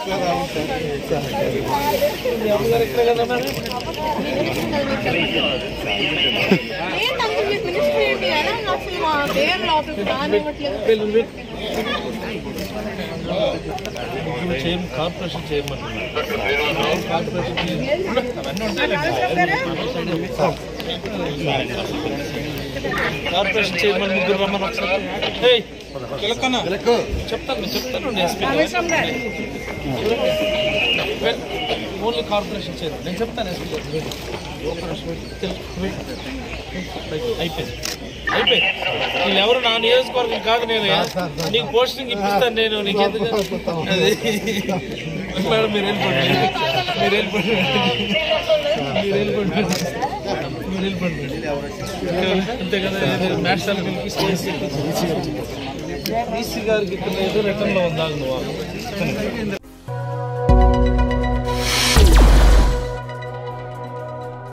Corporation చేయమంటున్నారు. Corporation చేయమని ముగ్గురు రమ్మని ఒకసారి చెప్తాను ఓన్లీ కార్పొరేషన్ చేయరు. నేను చెప్తాను అయిపోయింది. నేను ఎవరు నా నియోజకవర్గం కాదు. నేను నీకు పోస్టింగ్ ఇప్పిస్తాను. నేను నీకు ఎందుకు మేడం మీరు వెళ్ళిపోండి అంతే కదా. మ్యాథ్స్ ఈసీ గారికి ఇక్కడ ఏదో రిటర్న్లో ఉందా నువ్వు